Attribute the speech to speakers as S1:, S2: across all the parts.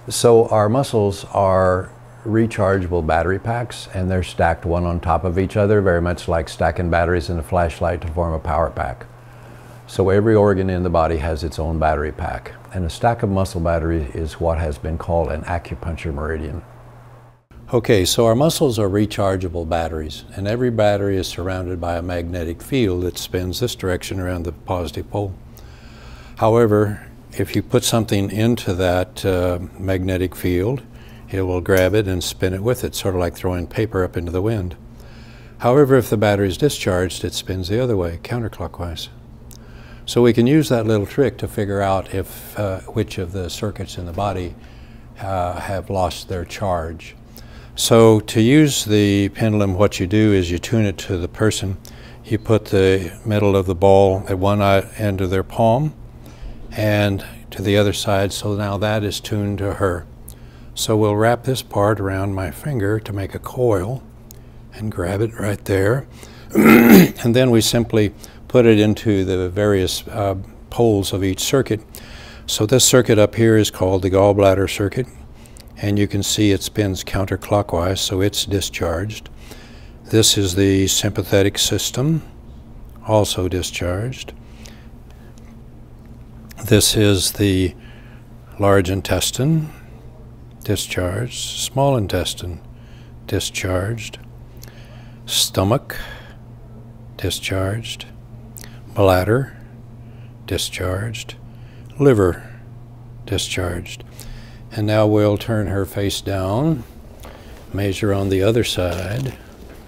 S1: So our muscles are rechargeable battery packs, and they're stacked one on top of each other, very much like stacking batteries in a flashlight to form a power pack. So every organ in the body has its own battery pack, and a stack of muscle battery is what has been called an acupuncture meridian. Okay, so our muscles are rechargeable batteries, and every battery is surrounded by a magnetic field that spins this direction around the positive pole. However, if you put something into that magnetic field, it will grab it and spin it with it, sort of like throwing paper up into the wind. However, if the battery is discharged, it spins the other way, counterclockwise. So we can use that little trick to figure out if which of the circuits in the body have lost their charge. So to use the pendulum, what you do is you tune it to the person. You put the middle of the ball at one end of their palm and to the other side, so now that is tuned to her. So we'll wrap this part around my finger to make a coil and grab it right there. And then we simply put it into the various poles of each circuit. So this circuit up here is called the gallbladder circuit, and you can see it spins counterclockwise, so it's discharged. This is the sympathetic system, also discharged. This is the large intestine, discharged. Small intestine, discharged. Stomach, discharged. Bladder, discharged. Liver, discharged. And now we'll turn her face down, measure on the other side.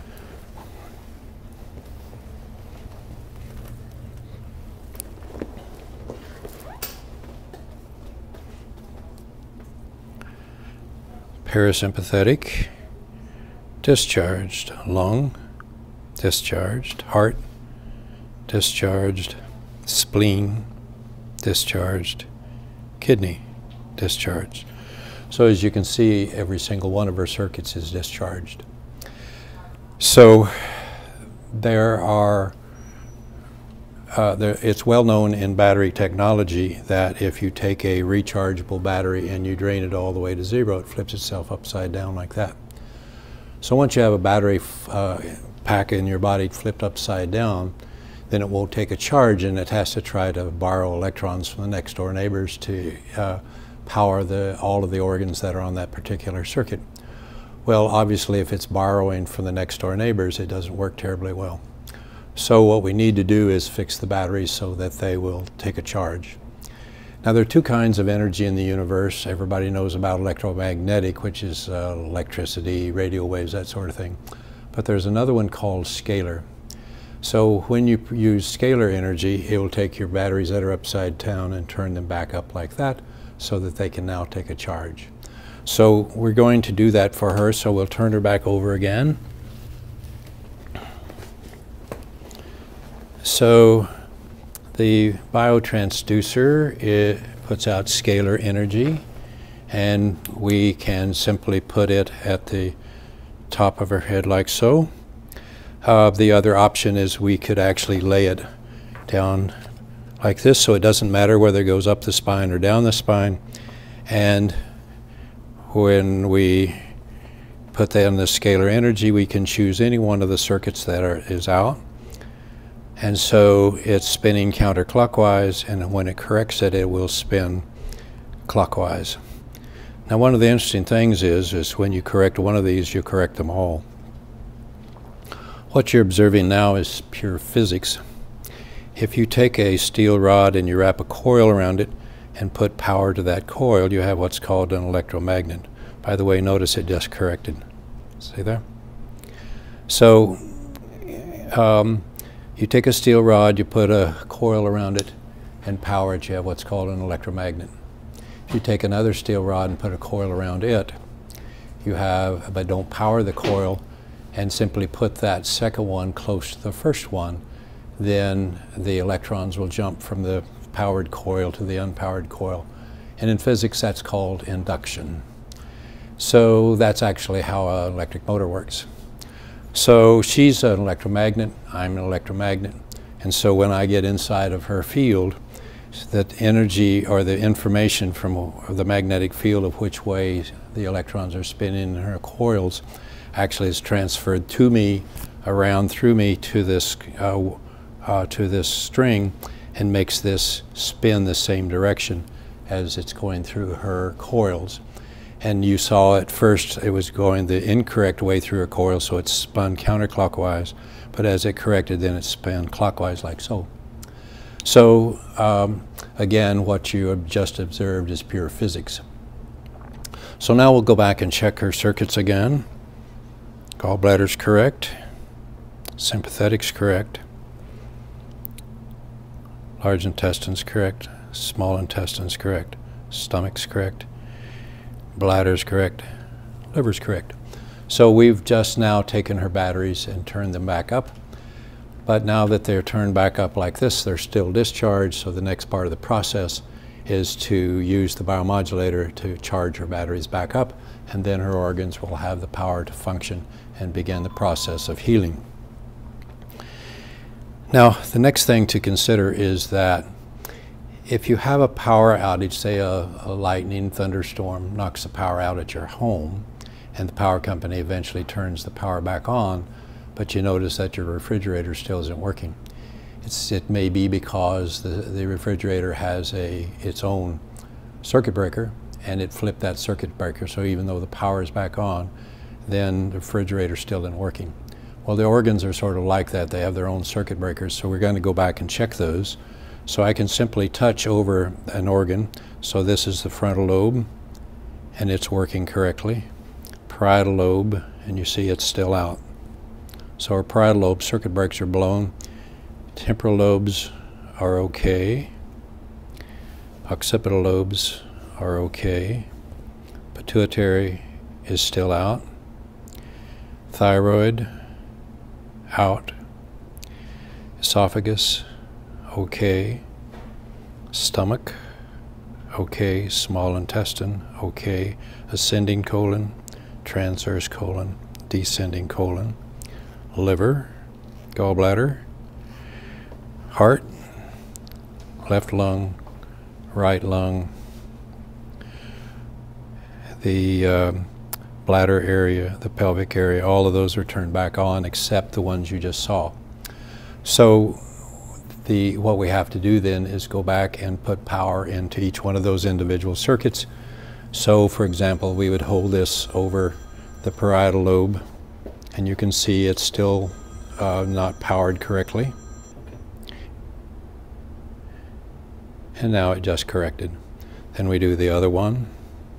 S1: Parasympathetic, discharged. Lung, discharged. Heart, discharged. Spleen, discharged. Kidney, discharged. So as you can see, every single one of our circuits is discharged. So there are, it's well known in battery technology that if you take a rechargeable battery and you drain it all the way to zero, it flips itself upside down like that. So once you have a battery pack in your body flipped upside down, then it won't take a charge, and it has to try to borrow electrons from the next door neighbors to power all of the organs that are on that particular circuit. Well, obviously if it's borrowing from the next door neighbors, it doesn't work terribly well. So what we need to do is fix the batteries so that they will take a charge. Now there are two kinds of energy in the universe. Everybody knows about electromagnetic, which is electricity, radio waves, that sort of thing. But there's another one called scalar. So when you use scalar energy, it will take your batteries that are upside down and turn them back up like that, so that they can now take a charge. So we're going to do that for her, so we'll turn her back over again. So the biotransducer, it puts out scalar energy, and we can simply put it at the top of her head like so. The other option is we could actually lay it down like this, so it doesn't matter whether it goes up the spine or down the spine. And when we put that in the scalar energy, we can choose any one of the circuits that is out. And so it's spinning counterclockwise, and when it corrects it, it will spin clockwise. Now one of the interesting things is when you correct one of these, you correct them all. What you're observing now is pure physics. If you take a steel rod and you wrap a coil around it and put power to that coil, you have what's called an electromagnet. By the way, notice it just corrected. See there? So you take a steel rod, you put a coil around it and power it, you have what's called an electromagnet. If you take another steel rod and put a coil around it, you have, but don't power the coil, and simply put that second one close to the first one, then the electrons will jump from the powered coil to the unpowered coil. And in physics, that's called induction. So that's actually how an electric motor works. So she's an electromagnet, I'm an electromagnet. And so when I get inside of her field, that energy or the information from the magnetic field of which way the electrons are spinning in her coils actually is transferred to me, around through me to this string, and makes this spin the same direction as it's going through her coils. And you saw at first it was going the incorrect way through her coil, so it spun counterclockwise, but as it corrected, then it spun clockwise like so. So again, what you have just observed is pure physics. So now we'll go back and check her circuits again. Gallbladder's correct, sympathetic's correct, large intestine's correct, small intestine's correct, stomach's correct, bladder's correct, liver's correct. So we've just now taken her batteries and turned them back up. But now that they're turned back up like this, they're still discharged, so the next part of the process is to use the biomodulator to charge her batteries back up, and then her organs will have the power to function and begin the process of healing. Now, the next thing to consider is that if you have a power outage, say a lightning thunderstorm knocks the power out at your home, and the power company eventually turns the power back on, but you notice that your refrigerator still isn't working. It may be because the refrigerator has its own circuit breaker, and it flipped that circuit breaker, so even though the power is back on, then the refrigerator still isn't working. Well, the organs are sort of like that. They have their own circuit breakers, so we're going to go back and check those. So I can simply touch over an organ. So this is the frontal lobe, and it's working correctly. Parietal lobe, and you see it's still out. So our parietal lobe circuit breakers are blown. Temporal lobes are okay. Occipital lobes are okay. Pituitary is still out. Thyroid, out. Esophagus, okay. Stomach, okay. Small intestine, okay. Ascending colon, transverse colon, descending colon. Liver, gallbladder, heart, left lung, right lung, the bladder area, the pelvic area, all of those are turned back on except the ones you just saw. So what we have to do then is go back and put power into each one of those individual circuits. So for example, we would hold this over the parietal lobe, and you can see it's still not powered correctly. And now it just corrected. Then we do the other one.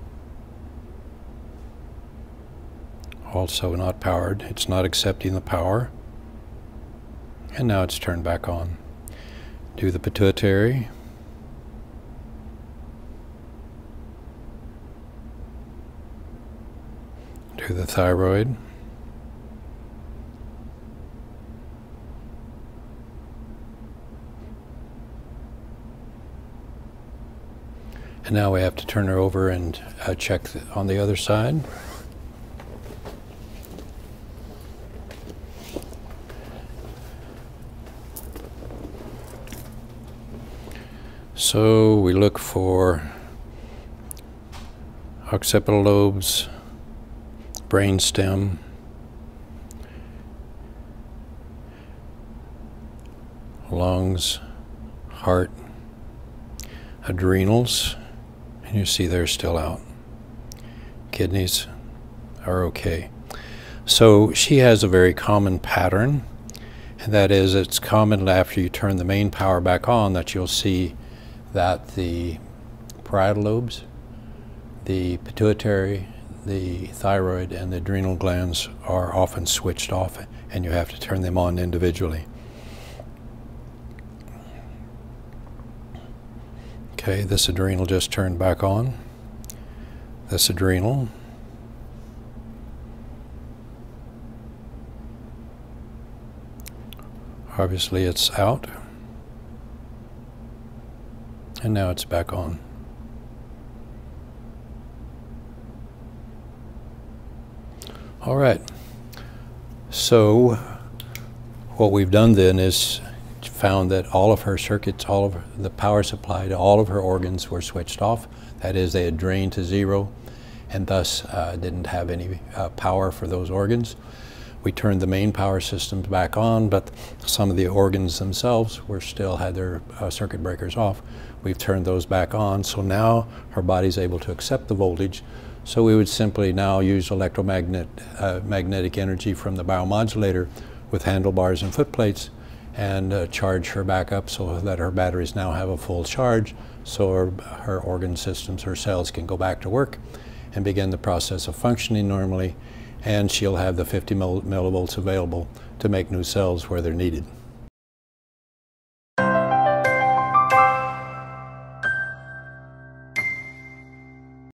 S1: Also not powered. It's not accepting the power. And now it's turned back on. Do the pituitary. Do the thyroid. And now we have to turn her over and check on the other side. So we look for occipital lobes, brainstem, lungs, heart, adrenals. And you see they're still out. Kidneys are okay. So she has a very common pattern, and that is it's common after you turn the main power back on that you'll see that the parietal lobes, the pituitary, the thyroid, and the adrenal glands are often switched off, and you have to turn them on individually. Okay, this adrenal just turned back on. This adrenal. Obviously it's out. And now it's back on. All right. So what we've done then is
S2: found that all of her circuits, all of the power supply to all of her organs were switched off. That is, they had drained to zero and thus didn't have any power for those organs. We turned the main power systems back on, but some of the organs themselves still had their circuit breakers off. We've turned those back on, so now her body's able to accept the voltage. So we would simply now use magnetic energy from the biomodulator with handlebars and foot plates and charge her back up so that her batteries now have a full charge, so her organ systems, her cells can go back to work and begin the process of functioning normally, and she'll have the 50 millivolts available to make new cells where they're needed.